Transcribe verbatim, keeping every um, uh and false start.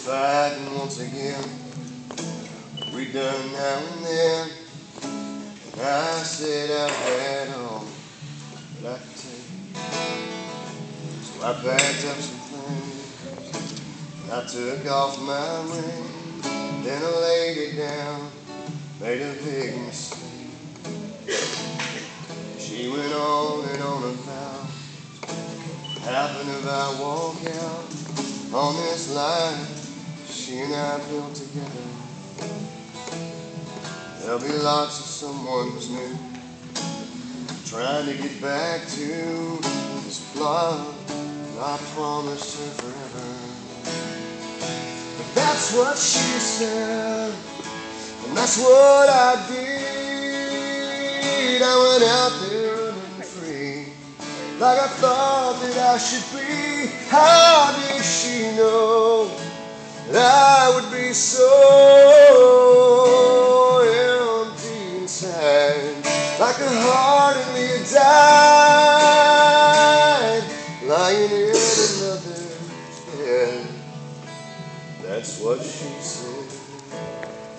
fighting once again. We done now and then. And I said I've had all that I could take. So I packed up some things. I took off my ring. Then I laid it down. Made a big mistake. She went on and on about happened if I walk out on this life she and I built together. There'll be lots of someone's new trying to get back to this blood I promised her forever. But that's what she said, and that's what I did. I went out there running free, like I thought that I should be. How did she know that I would be so empty inside, like a heart in me had died, lying in another's bed? That's what she said.